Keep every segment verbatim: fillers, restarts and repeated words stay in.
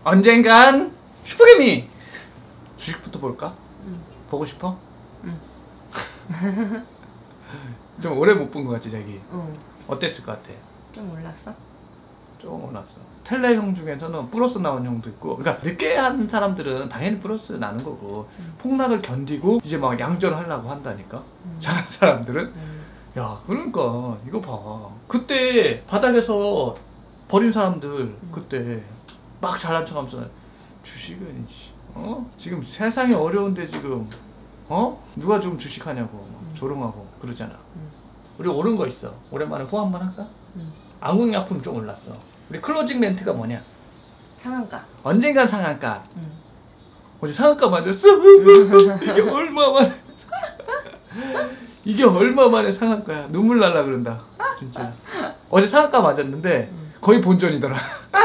언젠간 슈퍼개미 주식부터 볼까? 응. 보고 싶어? 응. 좀 오래 못 본 것 같지 자기? 응. 어땠을 것 같아? 좀 올랐어? 좀 올랐어. 텔레 형 중에서는 플러스 나온 형도 있고, 그러니까 늦게 한 사람들은 당연히 플러스 나는 거고 응. 폭락을 견디고 이제 막 양전하려고 한다니까. 응. 잘한 사람들은. 응. 야 그러니까 이거 봐. 그때 바닥에서 버린 사람들 응. 그때 막 잘난 척하면서 주식은 어? 지금 세상이 어려운데 지금 어? 누가 좀 주식하냐고 응. 조롱하고 그러잖아. 응. 우리 오른 거 있어. 오랜만에 호 한번 할까? 응. 안국약품 좀 올랐어. 우리 클로징 멘트가 뭐냐? 상한가. 언젠간 상한가. 응. 어제 상한가 맞았어? 이게 얼마 만에 이게 얼마 만에 상한가야. 눈물 날라 그런다 진짜. 어제 상한가 맞았는데 응. 거의 본전이더라.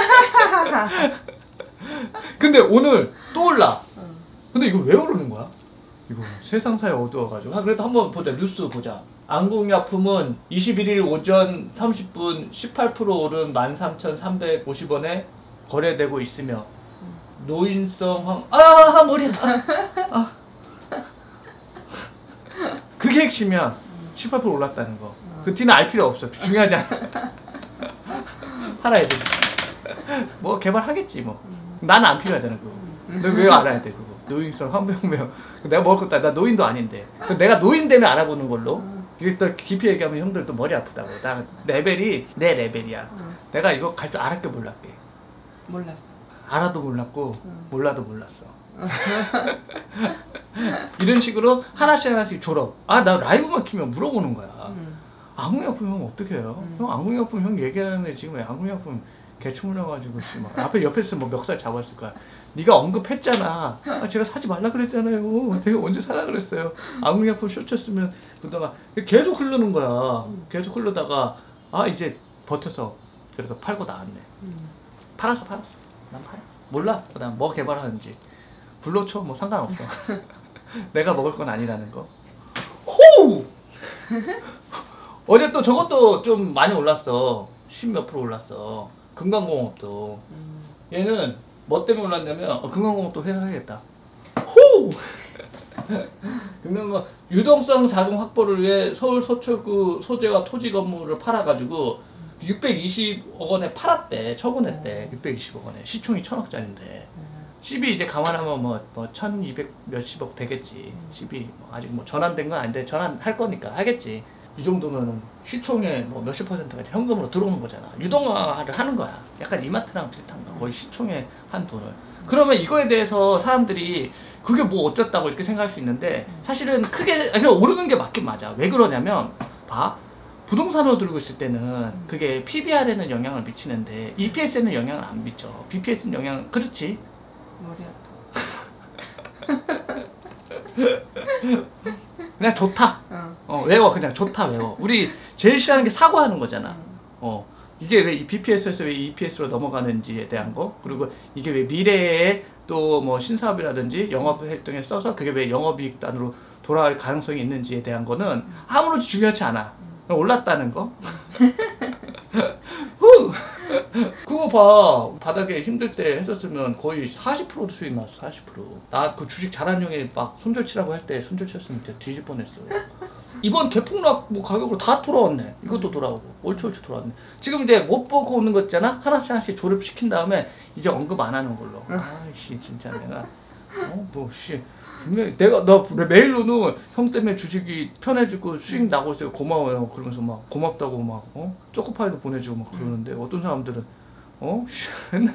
근데 오늘 또 올라. 응. 근데 이거 왜 오르는 거야? 이거 세상사에 어두워가지고. 아, 그래도 한번 보자. 뉴스 보자. 안국약품은 이십일일 오전 삼십 분 십팔 퍼센트 오른 만 삼천 삼백오십 원에 거래되고 있으며 음. 노인성 황... 아 머리야! 아, 아. 그게 핵심이야. 음. 십팔 퍼센트 올랐다는 거. 음. 그 뒤는 알 필요 없어. 중요하지 않아. 팔아야 돼. 뭐 개발하겠지 뭐. 음. 나는 안 필요하잖아 그거. 음. 너 왜 알아야 돼 그거. 노인성 황병명. 내가 먹을 것도 나 노인도 아닌데. 내가 노인 되면 알아보는 걸로. 음. 이게 또 깊이 얘기하면 형들 또 머리 아프다고. 나 레벨이 내 레벨이야. 응. 내가 이거 갈 줄 알았게 몰랐게. 몰랐어. 알아도 몰랐고 응. 몰라도 몰랐어. 응. 이런 식으로 하나씩 하나씩 졸업. 아 나 라이브만 키면 물어보는 거야. 응. 안국약품 형 어떻게 해요? 응. 형 안국약품 형 얘기하는데 지금 왜 안국약품 개추물려가지고 막 앞에 옆에서 뭐 멱살 잡았을 거야. 네가 언급했잖아. 아, 제가 사지 말라 그랬잖아요. 내가 언제 사라 그랬어요. 안국약품 쇼쳤으면 그러다가 계속 흐르는 거야. 음. 계속 흐르다가 아 이제 버텨서 그래도 팔고 나왔네. 음. 팔았어 팔았어. 난 팔아. 몰라. 그다음 뭐 개발하는지. 불러쳐 뭐 상관없어. 내가 먹을 건 아니라는 거. 호! 어제 또 저것도 좀 많이 올랐어. 십몇 프로 올랐어. 금강공업도. 음. 얘는 뭐 때문에 올랐냐면 어, 금강공업도 회사해야겠다. 호! 금강공업 유동성 자금 확보를 위해 서울 서초구 소재와 토지 건물을 팔아가지고 육백이십억 원에 팔았대. 처분했대. 육백이십억 원에. 시총이 천억짜리인데 씨비 이제 감안하면 뭐, 뭐 천이백 몇십억 되겠지. 씨비 뭐 아직 뭐 전환된 건 아닌데 전환할 거니까 하겠지. 이 정도면 시총의 뭐 몇십 퍼센트까지 현금으로 들어오는 거잖아. 유동화를 하는 거야. 약간 이마트랑 비슷한 거야. 거의 시총의 한 돈을. 그러면 이거에 대해서 사람들이 그게 뭐 어쩌다고 이렇게 생각할 수 있는데 사실은 크게 그냥 오르는 게 맞긴 맞아. 왜 그러냐면 봐. 부동산으로 들고 있을 때는 그게 피비알에는 영향을 미치는데 이피에스에는 영향을 안 미쳐. 비피에스는 영향 그렇지? 머리 아파. 그냥 좋다. 어. 어 외워 그냥 좋다 외워. 우리 제일 싫어하는 게 사고하는 거잖아. 어 이게 왜 비피에스에서 왜 이피에스로 넘어가는지에 대한 거, 그리고 이게 왜 미래에 또 뭐 신사업이라든지 영업 활동에 써서 그게 왜 영업이익단으로 돌아갈 가능성이 있는지에 대한 거는 아무렇지 중요하지 않아. 올랐다는 거. 그거 봐. 바닥에 힘들 때 했었으면 거의 사십 퍼센트 수익 났어. 사십 퍼센트. 나 그 주식 잘한 형이 막 손절치라고 할 때 손절치였으면 진짜 뒤질 뻔했어. 이번 개폭락 뭐 가격으로 다 돌아왔네. 이것도 돌아오고 옳지옳지 돌아왔네. 지금 이제 못 보고 오는 거 있잖아. 하나씩 하나씩 조립시킨 다음에 이제 언급 안 하는 걸로. 아이씨 진짜 내가 어 뭐 씨 분명히 내가 나 메일로는 형 때문에 주식이 편해지고 수익 나고 있어요. 고마워요. 그러면서 막 고맙다고 막 어? 초코파이도 보내주고 막 그러는데 어떤 사람들은 어? 맨날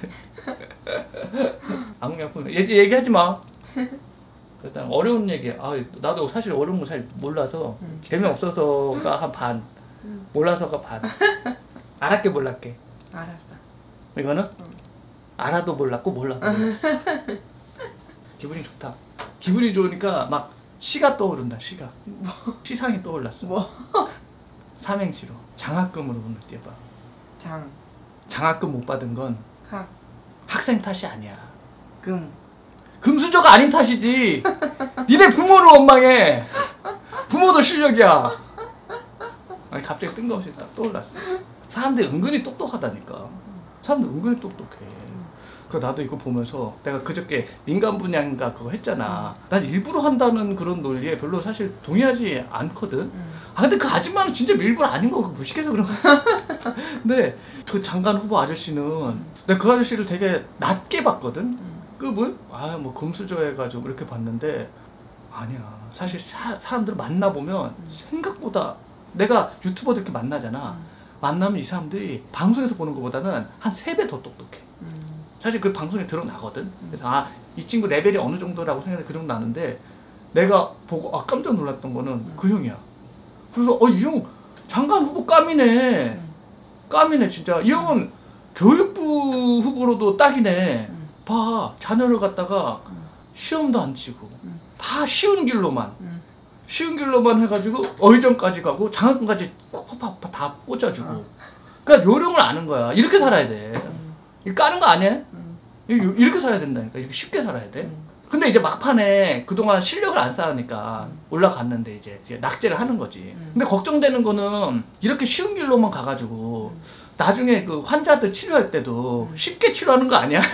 악약품 얘기 얘기하지 마. 일단 어려운 얘기. 아 나도 사실 어려운 거 잘 몰라서 응. 재미없어서가 한 반, 응. 몰라서가 반. 알았게 몰랐게. 알았어. 이거는 응. 알아도 몰랐고 몰라도 몰랐어. 기분이 좋다. 기분이 좋으니까 막 시가 떠오른다. 시가. 뭐? 시상이 떠올랐어. 뭐? 삼행시로 장학금으로 오늘 띄워봐. 장. 장학금 못 받은 건 학. 학생 탓이 아니야. 금. 금수저가 아닌 탓이지. 니네 부모를 원망해. 부모도 실력이야. 아니 갑자기 뜬금없이 딱 떠올랐어. 사람들이 은근히 똑똑하다니까. 사람들 은근히 똑똑해. 그 나도 이거 보면서 내가 그저께 민간 분야인가 그거 했잖아. 난 일부러 한다는 그런 논리에 별로 사실 동의하지 않거든. 음. 아 근데 그 아줌마는 진짜 일부러 아닌 거 무식해서 그런 거야. 근데 그 장관 후보 아저씨는 내가 그 아저씨를 되게 낮게 봤거든. 음. 급을 아 뭐 금수저 해가지고 이렇게 봤는데 아니야. 사실 사, 사람들 만나보면 음. 생각보다 내가 유튜버들 이렇게 만나잖아. 음. 만나면 이 사람들이 방송에서 보는 것보다는 한 세 배 더 똑똑해. 음. 사실 그 방송에 드러나거든. 그래서 아, 이 친구 레벨이 어느 정도라고 생각해 그 정도 나는데 내가 보고 아 깜짝 놀랐던 거는 음. 그 형이야. 그래서 어 이 형 장관 후보 깜이네. 음. 깜이네 진짜. 이 형은 교육부 후보로도 딱이네. 음. 봐 자녀를 갖다가 음. 시험도 안 치고 음. 다 쉬운 길로만 음. 쉬운 길로만 해가지고 어의정까지 가고 장학금까지 콕팍팍 다 꽂아주고. 어. 그러니까 요령을 아는 거야. 이렇게 살아야 돼. 음. 이거 까는 거 아니야? 음. 이렇게 살아야 된다니까. 이렇게 쉽게 살아야 돼. 음. 근데 이제 막판에 그동안 실력을 안 쌓으니까 음. 올라갔는데 이제, 이제 낙제를 하는 거지. 음. 근데 걱정되는 거는 이렇게 쉬운 길로만 가가지고 음. 나중에 그 환자들 치료할 때도 음. 쉽게 치료하는 거 아니야?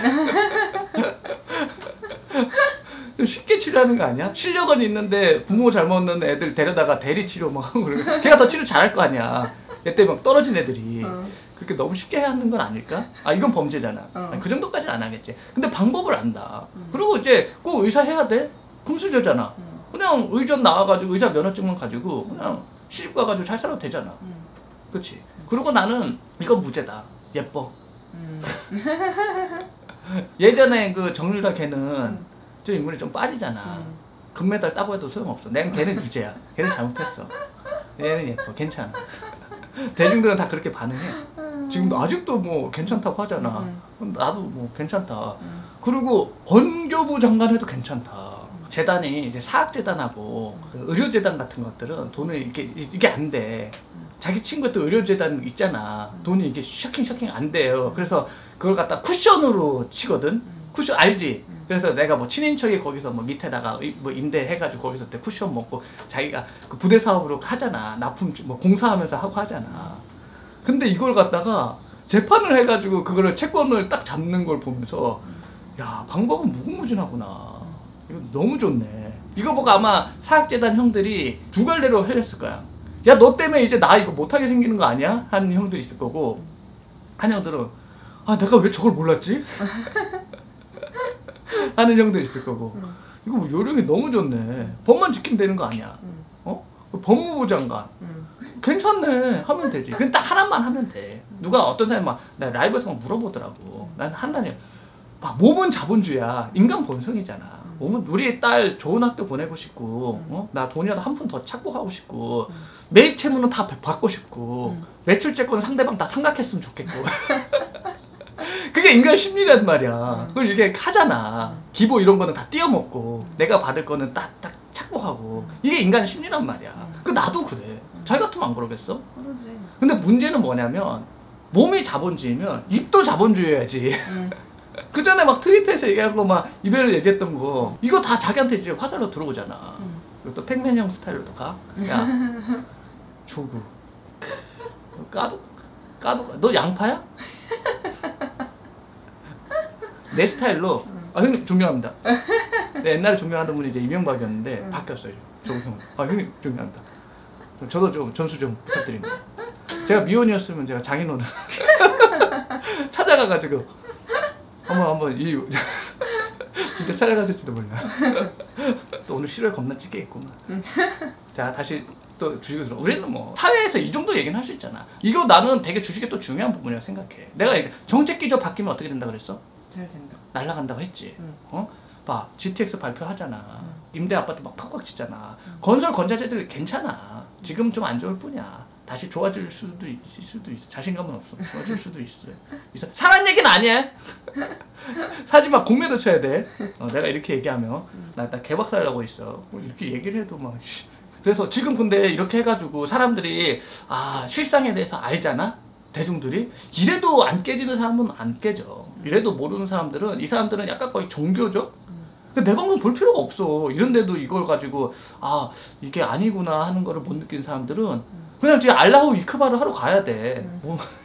좀 쉽게 치료하는 거 아니야? 실력은 있는데 부모 잘못 넣는 애들 데려다가 대리 치료 막 하고 그러고 걔가 더 치료 잘할 거 아니야. 얘 때문에 막 떨어진 애들이. 어. 그렇게 너무 쉽게 하는 건 아닐까? 아 이건 범죄잖아. 어. 아니, 그 정도까지는 안 하겠지. 근데 방법을 안다. 음. 그리고 이제 꼭 의사 해야 돼? 금수저잖아. 음. 그냥 의전 나와가지고 의사 면허증만 가지고 그냥 시집 가가지고 잘 살아도 되잖아. 음. 그치? 그리고 나는 이건 무죄다. 예뻐. 음. 예전에 그 정유라 걔는 음. 좀 인물이 좀 빠지잖아. 음. 금메달 따고 해도 소용없어. 난 걔는 유죄야. 걔는 잘못했어. 얘는 예뻐. 괜찮아. 대중들은 다 그렇게 반응해. 지금도 아직도 뭐 괜찮다고 하잖아. 음. 나도 뭐 괜찮다. 음. 그리고 원교부 장관 해도 괜찮다. 재단이 이제 사학재단하고 그 의료재단 같은 것들은 돈을 이게 이게 안 돼. 자기 친구도 의료재단 있잖아. 돈이 이게 셔킹 셔킹 안 돼요. 그래서 그걸 갖다 쿠션으로 치거든. 쿠션 알지? 그래서 내가 뭐 친인척이 거기서 뭐 밑에다가 뭐 임대해가지고 거기서 때 쿠션 먹고 자기가 그 부대 사업으로 하잖아. 납품 뭐 공사하면서 하고 하잖아. 근데 이걸 갖다가 재판을 해가지고 그거를 채권을 딱 잡는 걸 보면서 야 방법은 무궁무진하구나. 이거 너무 좋네. 이거 보고 아마 사학재단 형들이 두 갈래로 흘렸을 거야. 야 너 때문에 이제 나 이거 못하게 생기는 거 아니야? 하는 형들이 있을 거고 한 형들은 아 내가 왜 저걸 몰랐지? 하는 형들이 있을 거고 음. 이거 뭐 요령이 너무 좋네. 법만 지키면 되는 거 아니야? 음. 어? 법무부 장관 음. 괜찮네 하면 되지. 그냥 딱 하나만 하면 돼. 누가 어떤 사람이 막 나 라이브에서 막 물어보더라고. 난 한다니 막 몸은 자본주의야. 인간 본성이잖아. 몸은 우리 딸 좋은 학교 보내고 싶고 어? 나 돈이라도 한 푼 더 착복하고 싶고 매입 채무는 다 받고 싶고 음. 매출채권 상대방 다 삼각했으면 좋겠고 그게 인간 심리란 말이야. 그걸 이게 하잖아. 기보 이런 거는 다 띄어먹고 내가 받을 거는 딱딱 착복하고 이게 인간 심리란 말이야. 그 나도 그래. 자기 같으면 안 그러겠어? 그러지. 근데 문제는 뭐냐면 몸이 자본주의면 입도 자본주의여야지. 음. 그 전에 막 트위터에서 얘기하고 막 이별을 얘기했던 거 이거 다 자기한테 이제 화살로 들어오잖아. 음. 이것도 팩맨형 스타일로도 가. 야 조구 너 까도 까도 너 양파야? 내 스타일로 아 형님 존경합니다. 네, 옛날에 존경하던 분이 이제 이명박이었는데 음. 바뀌었어요. 조구 형. 아 형님 존경합니다. 저도 좀 전수 좀 부탁드립니다. 제가 미혼이었으면 제가 장인어른 찾아가가지고 한번 한번 이 진짜 찾아갔을지도 몰라. 또 오늘 실화에 겁나 찍겠구만. 자 다시 또 주식을 들어. 우리는 뭐 사회에서 이 정도 얘기는 할 수 있잖아. 이거 나는 되게 주식의 또 중요한 부분이라고 생각해. 내가 정책 기조 바뀌면 어떻게 된다 그랬어? 잘 된다. 날라간다고 했지. 응. 어? 봐 지티엑스 발표하잖아. 응. 임대 아파트 막 팍팍 치잖아. 응. 건설 건자재들 괜찮아. 지금 좀 안 좋을 뿐이야. 다시 좋아질 수도 있을 수도 있어. 자신감은 없어. 좋아질 수도 있어. 있어. 사란 얘기는 아니야. 사지 마. 공매도 쳐야 돼. 어, 내가 이렇게 얘기하면 나, 나 개박살 나고 있어. 뭐 이렇게 얘기를 해도 막. 그래서 지금 근데 이렇게 해가지고 사람들이 아 실상에 대해서 알잖아. 대중들이 이래도 안 깨지는 사람은 안 깨져. 이래도 모르는 사람들은 이 사람들은 약간 거의 종교적. 내 방송 볼 필요가 없어. 이런데도 이걸 가지고 아 이게 아니구나 하는 거를 못 느끼는 사람들은 그냥 지금 알라후 이크바를 하러 가야 돼. 뭐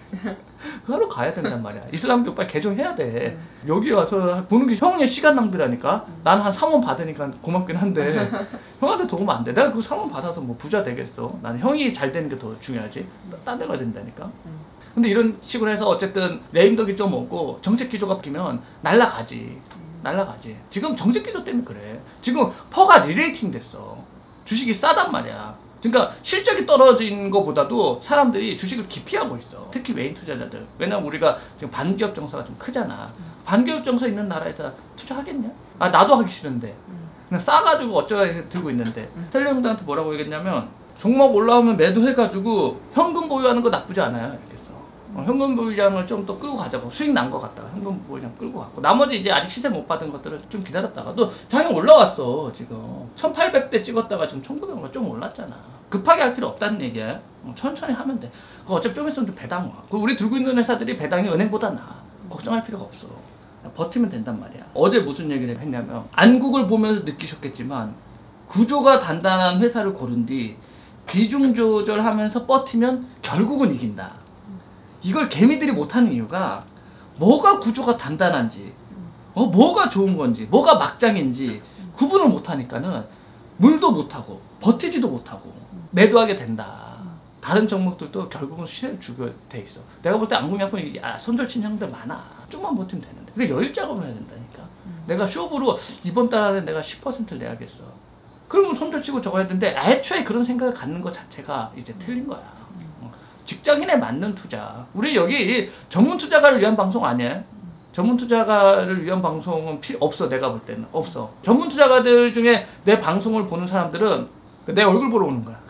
그 하러 가야 된단 말이야. 이슬람교 빨리 개종해야 돼. 음. 여기 와서 보는 게 형의 시간 낭비라니까. 음. 나는 한 삼 원 받으니까 고맙긴 한데 형한테 도움 안 돼. 내가 그 삼 원 받아서 뭐 부자 되겠어. 나는 형이 잘 되는 게 더 중요하지. 딴 데 가야 된다니까. 음. 근데 이런 식으로 해서 어쨌든 레임덕이 좀 오고 정책 기조가 바뀌면 날라가지. 날라가지. 지금 정책 기조 때문에 그래. 지금 퍼가 리레이팅 됐어. 주식이 싸단 말이야. 그러니까 실적이 떨어진 것보다도 사람들이 주식을 기피하고 있어. 특히 외인 투자자들. 왜냐면 우리가 지금 반기업 정서가 좀 크잖아. 반기업 정서 있는 나라에서 투자하겠냐? 아 나도 하기 싫은데. 그냥 싸가지고 어쩌다 들고 있는데. 텔레그램들한테 뭐라고 얘기했냐면 종목 올라오면 매도해가지고 현금 보유하는 거 나쁘지 않아요. 이렇게 해서. 어, 현금 보유량을 좀 더 끌고 가자고. 수익 난 것 같다가 현금 보유량 끌고 갔고 나머지 이제 아직 시세 못 받은 것들은 좀 기다렸다가도 장이 올라왔어. 지금 천팔백 대 찍었다가 지금 천구백 원 좀 올랐잖아. 급하게 할 필요 없다는 얘기야. 어, 천천히 하면 돼. 그거 어차피 좀 있으면 좀 배당 와. 우리 들고 있는 회사들이 배당이 은행보다 나아. 걱정할 필요가 없어. 버티면 된단 말이야. 어제 무슨 얘기를 했냐면 안국을 보면서 느끼셨겠지만 구조가 단단한 회사를 고른 뒤 비중 조절하면서 버티면 결국은 이긴다. 이걸 개미들이 못하는 이유가 뭐가 구조가 단단한지 어, 뭐가 좋은 건지 뭐가 막장인지 구분을 못하니까는 물도 못하고 버티지도 못하고 매도하게 된다. 다른 종목들도 결국은 시세를 주게 돼 있어. 내가 볼 때 안국약품이 아, 손절 친 형들 많아. 좀만 버티면 되는데 근데 여유 작업을 해야 된다니까. 음. 내가 쇼부로 이번 달에 내가 십 퍼센트를 내야겠어. 그러면 손절 치고 저거 해야 되는데 애초에 그런 생각을 갖는 것 자체가 이제 틀린 거야. 어. 직장인에 맞는 투자. 우리 여기 전문 투자가를 위한 방송 아니야? 전문 투자가를 위한 방송은 필요 없어. 내가 볼 때는 없어. 전문 투자가들 중에 내 방송을 보는 사람들은 내 얼굴 보러 오는 거야.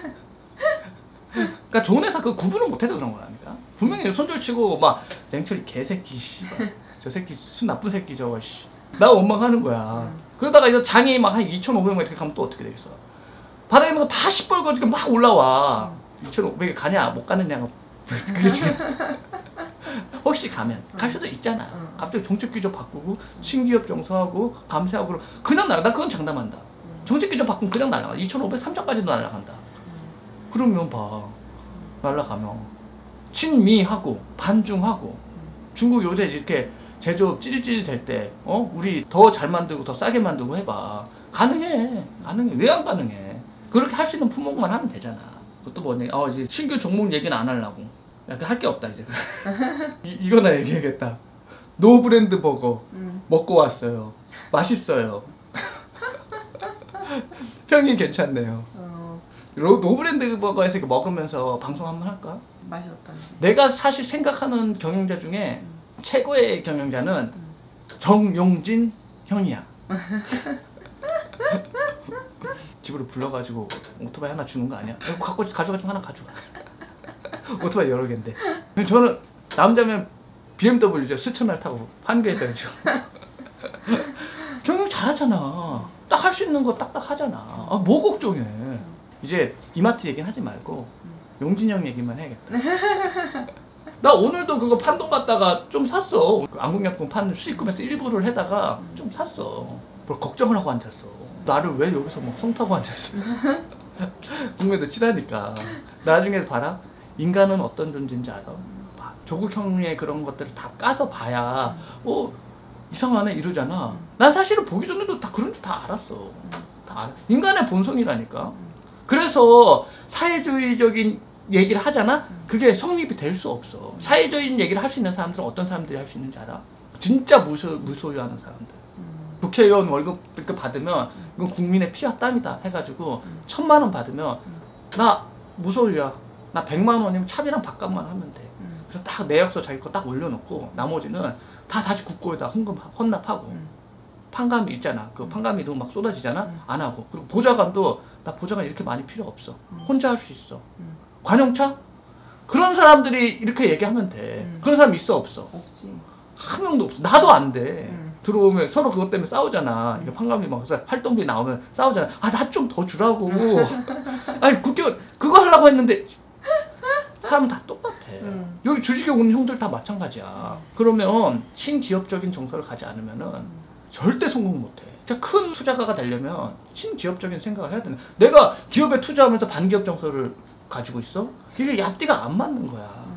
그러니까 좋은 회사 그 구분을 못해서 그런 거라니까. 분명히 손절치고 막 냉철이 개새끼 씨발 저 새끼 수 나쁜 새끼 저거 씨 나 원망하는 거야. 그러다가 이제 장이 막 한 이천오백 원 이렇게 가면 또 어떻게 되겠어. 바닥에 있는 거 다 시뻘거지게 막 올라와. 이천오백에 가냐 못 가느냐가 그게 중요해. 혹시 가면 갈 수도 있잖아. 갑자기 정책 기조 바꾸고 신기업 정서하고 감세하고 그럼 그냥 날아. 나 그건 장담한다. 정책 기조 바꾸면 그냥 날아가. 이천오백, 삼천까지도 날아간다. 그러면 봐. 날아가면 친미하고 반중하고 중국 요새 이렇게 제조업 찌릿찌릿 될 때 어? 우리 더 잘 만들고 더 싸게 만들고 해봐. 가능해. 가능해. 왜 안 가능해. 그렇게 할 수 있는 품목만 하면 되잖아. 그것도 뭐냐. 어, 이제 신규 종목 얘기는 안 하려고. 할 게 없다 이제. 이, 이거나 얘기하겠다. 노브랜드 버거 음. 먹고 왔어요. 맛있어요. 평이 괜찮네요. 어. 노브랜드 버거에서 이렇게 먹으면서 방송 한번 할까? 맛이 어떤지. 내가 사실 생각하는 경영자 중에 음. 최고의 최고의 경영자는 음. 정용진 형이야. 집으로 불러가지고 오토바이 하나 주는 거 아니야? 이거 갖고 가져가지고 하나 가져가. 오토바이 여러 개인데. 저는 남자면 비엠더블유죠. 수천날 타고 판교에서 지금. 경영 잘하잖아. 딱 할 수 있는 거 딱딱 하잖아. 아, 뭐 걱정해. 이제 이마트 얘기는 하지 말고 용진 형 얘기만 해야겠다. 나 오늘도 그거 판동 갔다가 좀 샀어. 안국약품 파는 수익금에서 일부를 해다가 좀 샀어. 뭘 걱정을 하고 앉았어. 나를 왜 여기서 막 성타고 앉았어. 국내도 칠하니까. 나중에 봐라. 인간은 어떤 존재인지 알아? 봐. 조국 형의 그런 것들을 다 까서 봐야 어 이상하네 이러잖아. 난 사실은 보기 전에도 다 그런 줄 다 알았어. 다 알아. 인간의 본성이라니까. 그래서 사회주의적인 얘기를 하잖아? 그게 성립이 될 수 없어. 사회적인 얘기를 할 수 있는 사람들은 어떤 사람들이 할 수 있는지 알아? 진짜 무소, 무소유하는 사람들. 음. 국회의원 월급 이렇게 받으면 이건 국민의 피와 땀이다 해가지고 음. 천만 원 받으면 음. 나 무소유야. 나 백만 원이면 차비랑 밥값만 하면 돼. 음. 그래서 딱 내역서 자기 거 딱 올려놓고 나머지는 다 다시 국고에다 헌금, 헌납하고 음. 판감이 있잖아. 그 판감이 너무 막 쏟아지잖아? 음. 안 하고. 그리고 보좌관도 나 보좌관 이렇게 많이 필요 없어. 음. 혼자 할 수 있어. 음. 관용차? 그런 사람들이 이렇게 얘기하면 돼. 음. 그런 사람 있어 없어? 없지. 한 명도 없어. 나도 안 돼. 음. 들어오면 서로 그것 때문에 싸우잖아. 음. 이게 판감이 막 활동비 나오면 싸우잖아. 아, 나 좀 더 주라고. 아니 국교 그거 하려고 했는데 사람은 다 똑같아. 음. 여기 주식에 오는 형들 다 마찬가지야. 음. 그러면 친기업적인 정서를 가지 않으면은 음. 절대 성공 못해. 진짜 큰 투자가가 되려면 친기업적인 생각을 해야 되는. 내가 기업에 투자하면서 반기업 정서를 가지고 있어? 이게 앞뒤가 안 맞는 거야.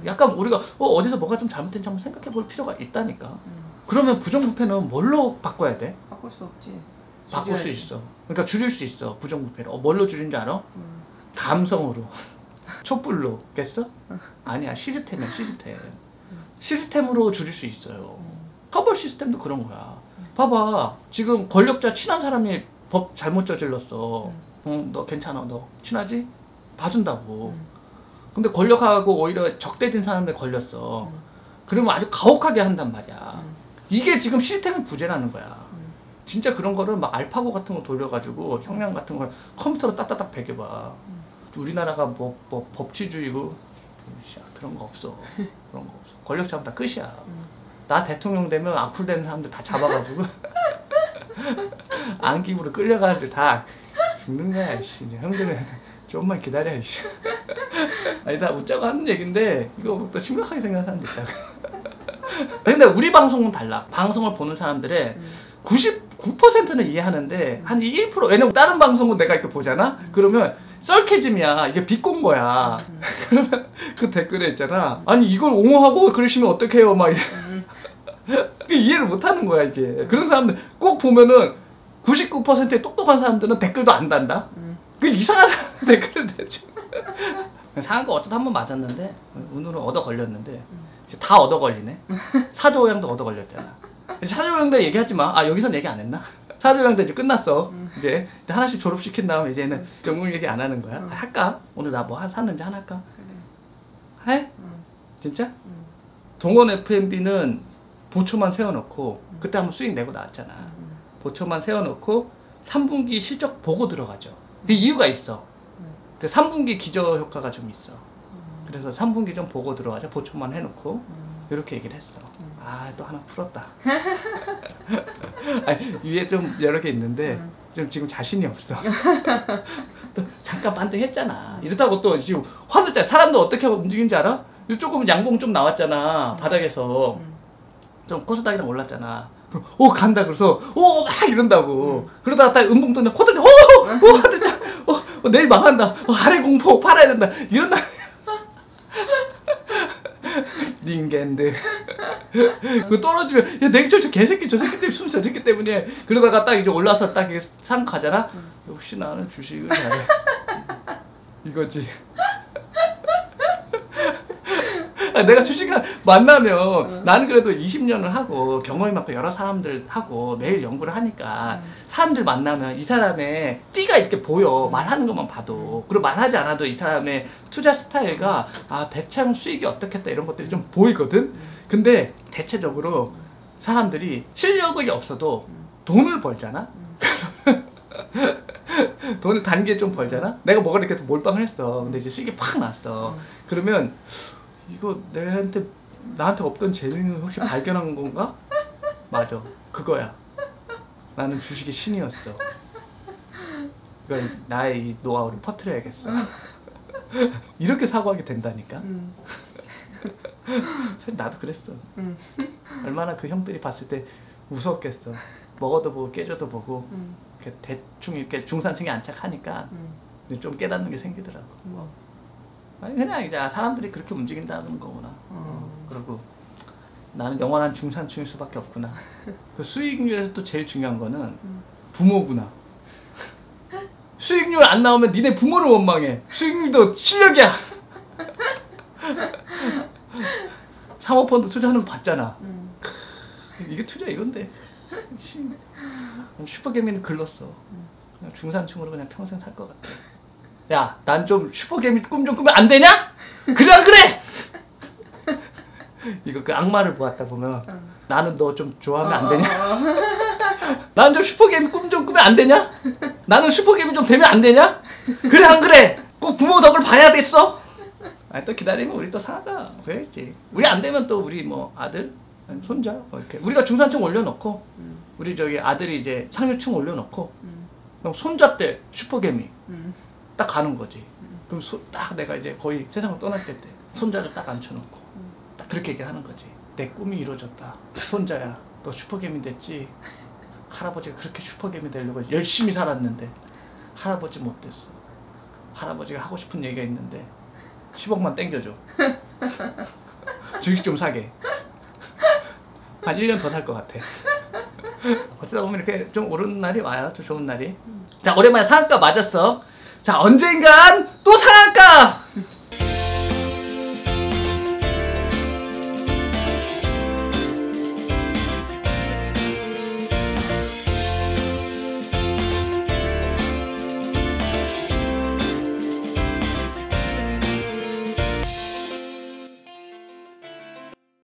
약간 우리가 어, 어디서 뭐가 좀 잘못된지 한번 생각해 볼 필요가 있다니까. 음. 그러면 부정부패는 뭘로 바꿔야 돼? 바꿀 수 없지. 바꿀 수 줄여야지. 있어. 그러니까 줄일 수 있어. 부정부패를. 어, 뭘로 줄인지 알아? 음. 감성으로. 촛불로. 겠어? 아니야. 시스템이야. 시스템. 시스템으로 줄일 수 있어요. 처벌 시스템도 그런 거야. 봐봐. 지금 권력자 친한 사람이 법 잘못 저질렀어. 응, 너 괜찮아. 너 친하지? 봐준다고. 근데 권력하고 오히려 적대진 사람들 걸렸어. 그러면 아주 가혹하게 한단 말이야. 이게 지금 시스템의 부재라는 거야. 진짜 그런 거를 막 알파고 같은 거 돌려가지고 형량 같은 걸 컴퓨터로 따따닥 베겨봐. 우리나라가 뭐, 뭐 법치주의고 그런 거 없어. 그런 거 없어. 권력 잡으면 다 끝이야. 나 대통령 되면 악플 되는 사람들 다 잡아가지고 안기부로 끌려가는데 다 죽는 거야. 씨. 형들은 조금만 기다려. 씨. 아니 나 웃자고 하는 얘긴데 이거 또 심각하게 생각하는 사람도 있다. 근데 우리 방송은 달라. 방송을 보는 사람들의 구십구 퍼센트는 이해하는데 한 일 퍼센트 왜냐면 다른 방송은 내가 이렇게 보잖아? 그러면 썰캐즘이야. 이게 비꼰 거야. 그러면 그 댓글에 있잖아. 아니 이걸 옹호하고 그러시면 어떡해요? 막 이해를 못 하는 거야 이게. 그런 사람들 꼭 보면은 구십구 퍼센트의 똑똑한 사람들은 댓글도 안 단다. 그 이상한 사람 댓글을 대죠. 상한 거 어쩌다 한 번 맞았는데 오늘은 얻어 걸렸는데 다 얻어 걸리네. 사조오양도 얻어 걸렸잖아. 사조오양도 얘기하지 마. 아 여기선 얘기 안 했나? 사조오양도 이제 끝났어. 음. 이제 하나씩 졸업시킨 다음에 이제는 음. 영국 얘기 안 하는 거야. 음. 아, 할까? 오늘 나 뭐 샀는지 하나 할까? 그래. 해? 음. 진짜? 음. 동원 에프엠비는 보초만 세워놓고 음. 그때 한번 수익 내고 나왔잖아. 음. 보초만 세워놓고 삼 분기 실적 보고 들어가죠. 그 이유가 있어. 음. 삼 분기 기저 효과가 좀 있어. 음. 그래서 삼 분기 좀 보고 들어가자. 보초만 해놓고 음. 이렇게 얘기를 했어. 음. 아, 또 하나 풀었다. 아니, 위에 좀 여러 개 있는데 음. 좀 지금 자신이 없어. 또 잠깐 반등했잖아. 이렇다고 또 지금 화를 짜. 사람들 어떻게 움직이는지 알아? 조금 양봉 좀 나왔잖아. 음. 바닥에서 음. 좀 코스닥이랑 올랐잖아. 오 간다. 그래서 오 막 이런다고. 음. 그러다가 딱 음봉 뜨면 호들 오오 하들 어 내일 망한다. 어, 아래 공포 팔아야 된다. 이런다. 닌겐드. 그 떨어지면 야 냉철 저 개새끼 저 새끼 때문에 숨 저 새끼 때문에. 그러다가 딱 이제 올라서 딱 상 가잖아. 음. 역시 나는 주식을 잘해. 이거지. 아, 내가 주식을 만나면 음. 나는 그래도 이십 년을 하고 경험이 많고 여러 사람들 하고 매일 연구를 하니까 음. 사람들 만나면 이 사람의 띠가 이렇게 보여. 음. 말하는 것만 봐도. 그리고 말하지 않아도 이 사람의 투자 스타일과 아 대체로 수익이 어떻겠다 이런 것들이 좀 보이거든. 음. 근데 대체적으로 사람들이 실력이 없어도 돈을 벌잖아. 음. 돈을 단기에 좀 벌잖아. 내가 뭐가 이렇게 몰빵을 했어. 근데 이제 수익이 팍 났어. 음. 그러면 이거 내한테 나한테 없던 재능을 혹시 발견한 건가? 맞아, 그거야. 나는 주식의 신이었어. 이걸 나의 이 노하우를 퍼뜨려야겠어. 이렇게 사고하게 된다니까. 음. 사실 나도 그랬어. 음. 얼마나 그 형들이 봤을 때 무서웠겠어. 먹어도 보고 깨져도 보고 음. 이렇게 대충 이렇게 중산층에 안착하니까 음. 좀 깨닫는 게 생기더라고. 뭐. 아니 그냥 이제 사람들이 그렇게 움직인다는 거구나. 음. 그리고 나는 영원한 중산층일 수밖에 없구나. 그 수익률에서 또 제일 중요한 거는 음. 부모구나. 수익률 안 나오면 니네 부모를 원망해. 수익률도 실력이야. 사모펀드 투자하는 거 봤잖아. 음. 이게 투자 이건데. 슈퍼개미는 글렀어. 그냥 중산층으로 그냥 평생 살 것 같아. 야, 난 좀 슈퍼개미 꿈 좀 꾸면 안 되냐? 그래 안 그래? 이거 그 악마를 보았다 보면 응. 나는 너 좀 좋아하면 안 되냐? 난 좀 슈퍼개미 꿈 좀 꾸면 안 되냐? 나는 슈퍼개미 좀 되면 안 되냐? 그래 안 그래? 꼭 부모 덕을 봐야겠어? 아니 또 기다리면 우리 또 사자. 그래야지. 우리 안 되면 또 우리 뭐 아들, 손자 뭐 이렇게 우리가 중산층 올려놓고 음. 우리 저기 아들이 이제 상류층 올려놓고 음. 그럼 손자 때 슈퍼개미 음. 딱 가는 거지. 음. 그럼 소, 딱 내가 이제 거의 세상을 떠날 때 때 손자를 딱 앉혀놓고 음. 딱 그렇게 얘기를 하는 거지. 내 꿈이 이루어졌다. 손자야, 너 슈퍼개미 됐지? 할아버지가 그렇게 슈퍼개미 되려고 열심히 살았는데 할아버지 못 됐어. 할아버지가 하고 싶은 얘기가 있는데 십억만 땡겨줘. 주식 좀 사게. 한 일 년 더 살 것 같아. 어쩌다 보면 이렇게 좀 오르는 날이 와요. 좀 좋은 날이. 자, 오랜만에 상한가 맞았어. 자, 언젠간 또 상한가!